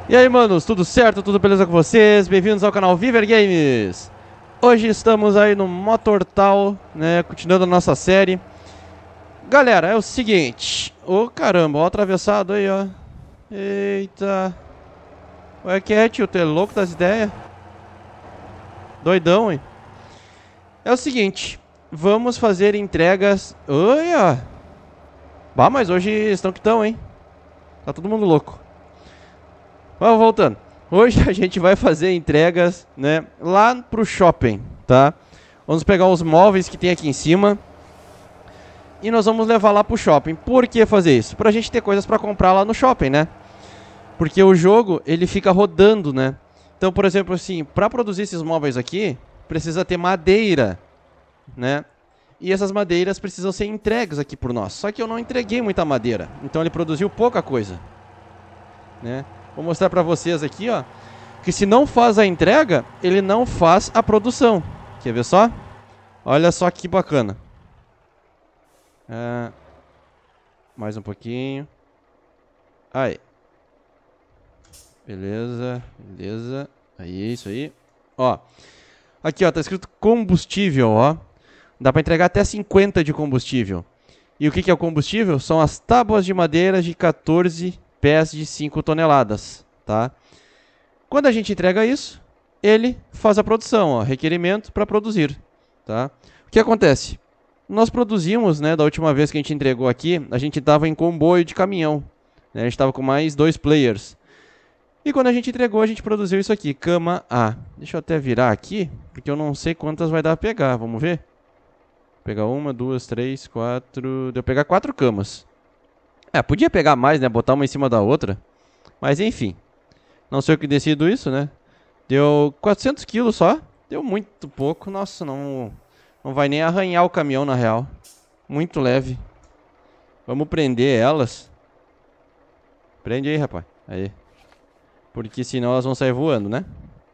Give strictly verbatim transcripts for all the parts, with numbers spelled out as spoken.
E aí, manos, tudo certo? Tudo beleza com vocês? Bem-vindos ao canal Viver Games. Hoje estamos aí no Motortal, né, continuando a nossa série. Galera, é o seguinte. Ô, oh, caramba, ó o atravessado aí, ó. Eita. Ué, que é, tio? Tu é louco das ideias? Doidão, hein? É o seguinte. Vamos fazer entregas... Olha! Bah, mas hoje estão que estão, hein? Tá todo mundo louco. Vamos voltando. Hoje a gente vai fazer entregas, né, lá pro shopping, tá? Vamos pegar os móveis que tem aqui em cima e nós vamos levar lá pro shopping. Por que fazer isso? Pra gente ter coisas pra comprar lá no shopping, né? Porque o jogo, ele fica rodando, né? Então, por exemplo, assim, pra produzir esses móveis aqui, precisa ter madeira, né? E essas madeiras precisam ser entregues aqui por nós. Só que eu não entreguei muita madeira, então ele produziu pouca coisa, né? Vou mostrar pra vocês aqui, ó, que se não faz a entrega, ele não faz a produção. Quer ver só? Olha só que bacana. É... Mais um pouquinho. Aí. Beleza, beleza. Aí, isso aí. Ó. Aqui, ó, tá escrito combustível, ó. Dá pra entregar até cinquenta de combustível. E o que que é o combustível? São as tábuas de madeira de quatorze pés de cinco toneladas, tá? Quando a gente entrega isso, ele faz a produção, ó, requerimento para produzir, tá? O que acontece? Nós produzimos, né, da última vez que a gente entregou aqui, a gente estava em comboio de caminhão, né? A gente estava com mais dois players. E quando a gente entregou, a gente produziu isso aqui, cama A. Deixa eu até virar aqui, porque eu não sei quantas vai dar a pegar, vamos ver? Vou pegar uma, duas, três, quatro... Deu pegar quatro camas. É, podia pegar mais, né? Botar uma em cima da outra. Mas enfim. Não sei o que decido isso, né? Deu quatrocentos quilos só. Deu muito pouco. Nossa, não, não vai nem arranhar o caminhão na real. Muito leve. Vamos prender elas. Prende aí, rapaz. Aí. Porque senão elas vão sair voando, né?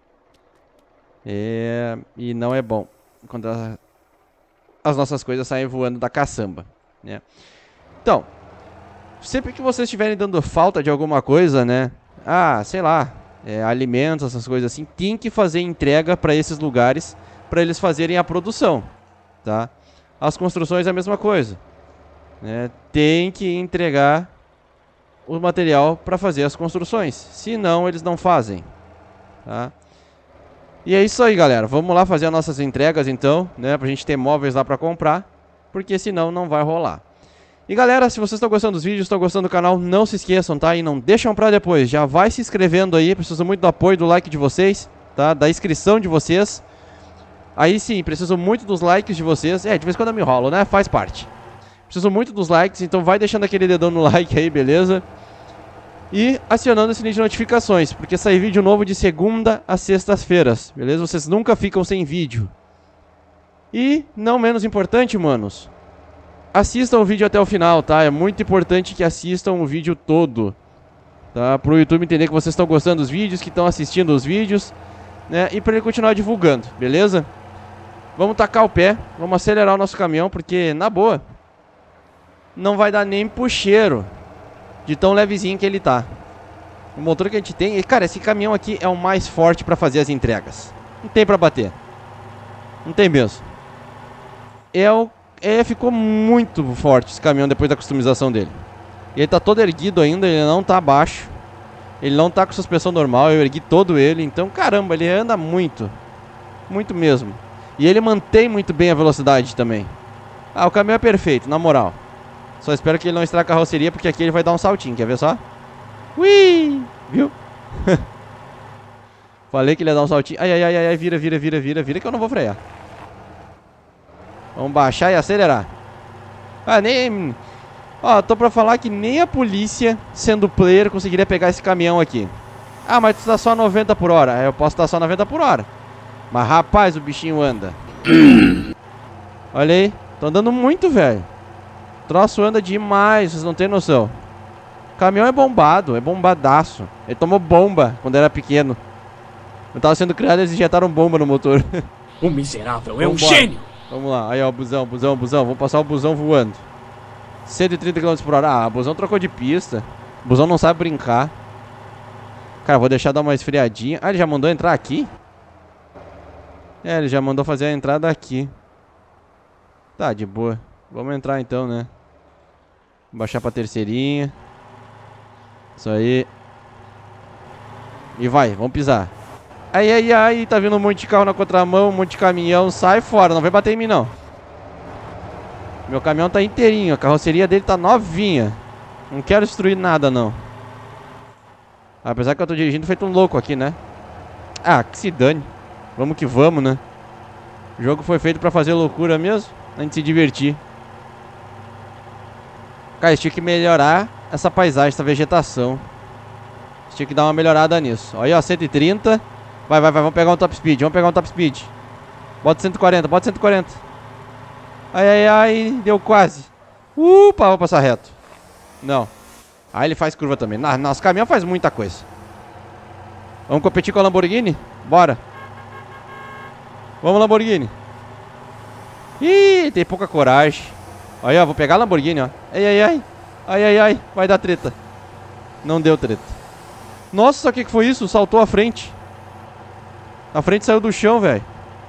É... E não é bom quando a... as nossas coisas saem voando da caçamba, né? Então... Sempre que vocês estiverem dando falta de alguma coisa, né? Ah, sei lá, é, alimentos, essas coisas assim, tem que fazer entrega para esses lugares para eles fazerem a produção, tá? As construções é a mesma coisa, né? Tem que entregar o material para fazer as construções, senão eles não fazem, tá? E é isso aí, galera. Vamos lá fazer as nossas entregas então, né? Pra gente ter móveis lá para comprar, porque senão não vai rolar. E galera, se vocês estão gostando dos vídeos, estão gostando do canal, não se esqueçam, tá? E não deixam pra depois, já vai se inscrevendo aí, preciso muito do apoio, do like de vocês, tá? Da inscrição de vocês. Aí sim, preciso muito dos likes de vocês. É, de vez em quando eu me enrolo, né? Faz parte. Preciso muito dos likes, então vai deixando aquele dedão no like aí, beleza? E acionando o sininho de notificações, porque sai vídeo novo de segunda a sextas-feiras, beleza? Vocês nunca ficam sem vídeo. E, não menos importante, manos... Assistam o vídeo até o final, tá? É muito importante que assistam o vídeo todo, tá? Pro YouTube entender que vocês estão gostando dos vídeos, que estão assistindo os vídeos, né? E pra ele continuar divulgando, beleza? Vamos tacar o pé, vamos acelerar o nosso caminhão, porque, na boa, não vai dar nem pro cheiro de tão levezinho que ele tá. O motor que a gente tem... E, cara, esse caminhão aqui é o mais forte pra fazer as entregas. Não tem pra bater. Não tem mesmo. É o... É, ficou muito forte esse caminhão depois da customização dele. Ele tá todo erguido ainda, ele não tá baixo. Ele não tá com suspensão normal, eu ergui todo ele. Então, caramba, ele anda muito. Muito mesmo. E ele mantém muito bem a velocidade também. Ah, o caminhão é perfeito, na moral. Só espero que ele não estrague a carroceria, porque aqui ele vai dar um saltinho, quer ver só? Ui! Viu? Falei que ele ia dar um saltinho. Ai, ai, ai, ai, vira, vira, vira, vira, vira, que eu não vou frear. Vamos baixar e acelerar. Ah, nem... Ó, tô pra falar que nem a polícia, sendo player, conseguiria pegar esse caminhão aqui. Ah, mas tu tá só noventa por hora. Eu posso estar só noventa por hora. Mas, rapaz, o bichinho anda. Olha aí. Tô andando muito, velho. O troço anda demais, vocês não tem noção. O caminhão é bombado, é bombadaço. Ele tomou bomba quando era pequeno. Eu tava sendo criado e eles injetaram bomba no motor. O miserável é um gênio! Vamos lá, aí ó, busão, busão, busão. Vamos passar o busão voando. cento e trinta quilômetros por hora. Ah, o busão trocou de pista. O busão não sabe brincar. Cara, vou deixar dar uma esfriadinha. Ah, ele já mandou entrar aqui? É, ele já mandou fazer a entrada aqui. Tá, de boa. Vamos entrar então, né? Baixar pra terceirinha. Isso aí. E vai, vamos pisar. Ai, ai, ai, tá vindo um monte de carro na contramão, um monte de caminhão. Sai fora, não vai bater em mim, não. Meu caminhão tá inteirinho, a carroceria dele tá novinha. Não quero destruir nada, não. Apesar que eu tô dirigindo feito um louco aqui, né? Ah, que se dane. Vamos que vamos, né? O jogo foi feito pra fazer loucura mesmo, a gente se divertir. Cara, eles tinham que melhorar essa paisagem, essa vegetação. Eles tinham que dar uma melhorada nisso. Olha aí, ó, cento e trinta. Vai, vai, vai, vamos pegar um top speed, vamos pegar um top speed. Bota cento e quarenta, bota cento e quarenta. Ai, ai, ai, deu quase. Upa, vou passar reto. Não. Aí ele faz curva também. Nosso caminhão faz muita coisa. Vamos competir com a Lamborghini? Bora. Vamos, Lamborghini. Ih, tem pouca coragem. Aí, ó, vou pegar a Lamborghini, ó. Ai, ai, ai. Ai, ai, ai. Vai dar treta. Não deu treta. Nossa, o que que foi isso? Saltou a frente. A frente saiu do chão, velho.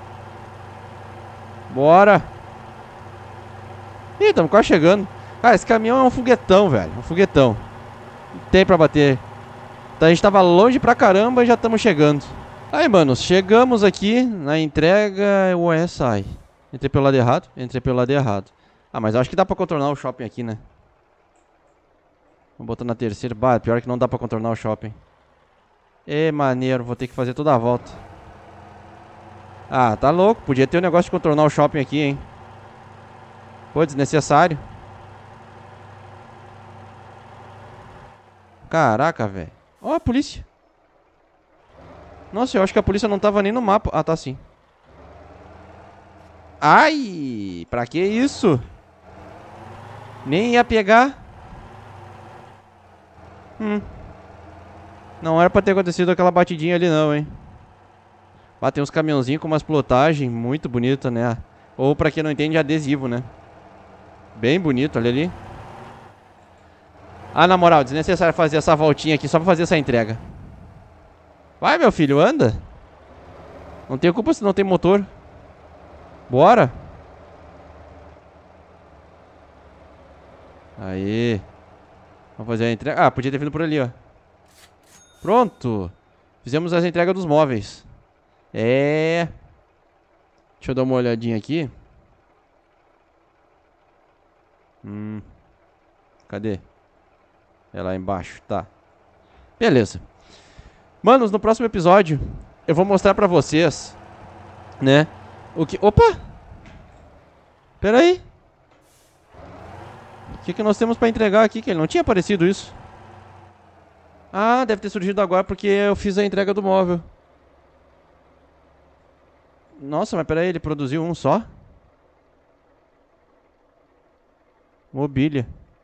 Bora. Ih, estamos quase chegando. Cara, esse caminhão é um foguetão, velho. Um foguetão. Não tem pra bater. Então a gente tava longe pra caramba e já estamos chegando. Aí, manos, chegamos aqui na entrega. Ué, sai. Entrei pelo lado errado? Entrei pelo lado errado. Ah, mas eu acho que dá pra contornar o shopping aqui, né? Vamos botar na terceira. Bah, pior que não dá pra contornar o shopping. Ê, maneiro. Vou ter que fazer toda a volta. Ah, tá louco. Podia ter um negócio de contornar o shopping aqui, hein? Pô, desnecessário. Caraca, velho. Ó, a polícia. Nossa, eu acho que a polícia não tava nem no mapa. Ah, tá sim. Ai, pra que isso? Nem ia pegar. Hum. Não era pra ter acontecido aquela batidinha ali não, hein. Ah, tem uns caminhãozinhos com umas plotagens muito bonita, né? Ou pra quem não entende, adesivo, né? Bem bonito, olha ali. Ah, na moral, desnecessário fazer essa voltinha aqui só pra fazer essa entrega. Vai, meu filho, anda. Não tem culpa se não tem motor. Bora. Aí. Vamos fazer a entrega. Ah, podia ter vindo por ali, ó. Pronto. Fizemos as entregas dos móveis. É. Deixa eu dar uma olhadinha aqui. Hum. Cadê? É lá embaixo, tá. Beleza. Manos, no próximo episódio eu vou mostrar pra vocês, né, o que... Opa! Pera aí. O que que nós temos pra entregar aqui? Que ele não tinha aparecido isso. Ah, deve ter surgido agora porque eu fiz a entrega do móvel. Nossa, mas pera aí, ele produziu um só? Mobília.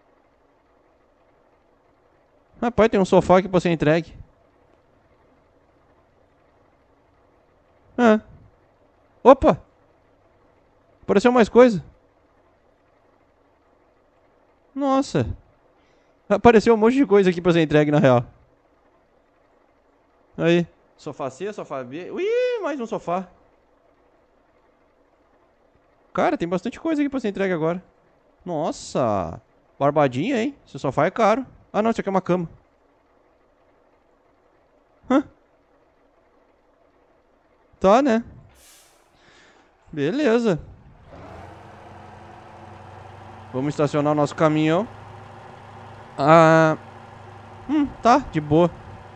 Rapaz, tem um sofá aqui pra ser entregue. Ah. Opa! Apareceu mais coisa. Nossa. Apareceu um monte de coisa aqui pra ser entregue, na real. Aí. Sofá C, sofá B. Ui, mais um sofá. Cara, tem bastante coisa aqui pra ser entregue agora. Nossa. Barbadinha, hein? Esse sofá é caro. Ah, não, isso aqui é uma cama. Hã? Tá, né? Beleza. Vamos estacionar o nosso caminhão. Ah... Hum, tá, de boa.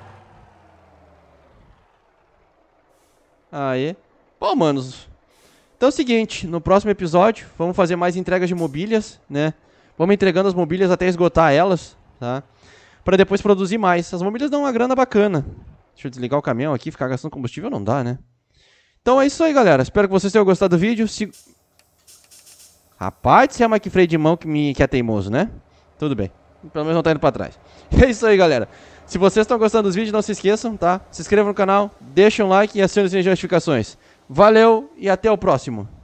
Aí. Bom, manos. Então é o seguinte, no próximo episódio, vamos fazer mais entregas de mobílias, né? Vamos entregando as mobílias até esgotar elas, tá? Pra depois produzir mais. As mobílias dão uma grana bacana. Deixa eu desligar o caminhão aqui, ficar gastando combustível não dá, né? Então é isso aí, galera. Espero que vocês tenham gostado do vídeo. Se... Rapaz, você é mais que freio de mão que, me... que é teimoso, né? Tudo bem. Pelo menos não tá indo pra trás. É isso aí, galera. Se vocês estão gostando dos vídeos, não se esqueçam, tá? Se inscrevam no canal, deixem um like e acionem as notificações. Valeu e até o próximo.